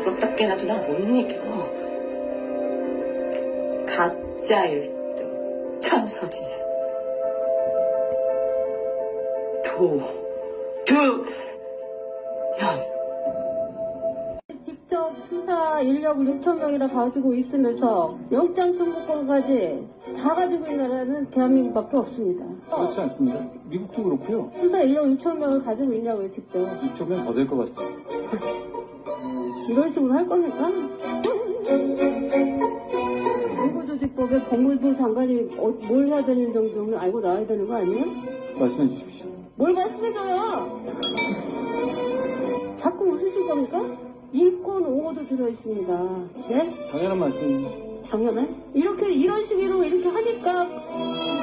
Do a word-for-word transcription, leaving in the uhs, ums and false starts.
죽었다 깨나도 날 못 이겨. 가짜 일등 천서진 도, 두, 년. 직접 수사 인력을 육천 명이나 가지고 있으면서 영장 청구권까지 다 가지고 있는 나라는 대한민국밖에 없습니다. 그렇지 않습니다. 미국도 그렇고요. 수사 인력 육천 명을 가지고 있냐고요, 직접. 육천 명 더 될 것 같습니다. 이런 식으로 할 겁니까? 정부조직법에 법무부 장관이 어, 뭘 해야 되는 정도는 알고 나와야 되는 거 아니에요? 말씀해 주십시오. 뭘 말씀해줘요? 자꾸 웃으실 겁니까? 인권 옹호도 들어있습니다. 네? 당연한 말씀입니다. 당연해? 이렇게, 이런 식으로 이렇게 하니까